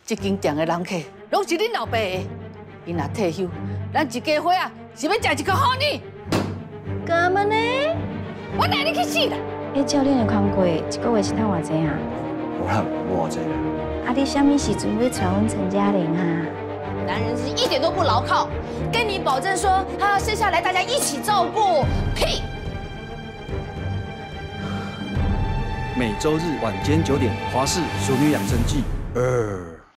这间店的人客拢是恁老爸的，伊若退休，咱一家伙啊是要食一颗好呢。 干嘛呢？ 我带你去死啦！ 照恁的工过，一个月是赚偌济啊？ 无偌济啦。 啊，你什么时阵要娶阮陈嘉玲啊？ 男人是一点都不牢靠，跟你保证说他要生下来大家一起照顾，屁！ 每周日晚间9点，华视《熟女养生记2》。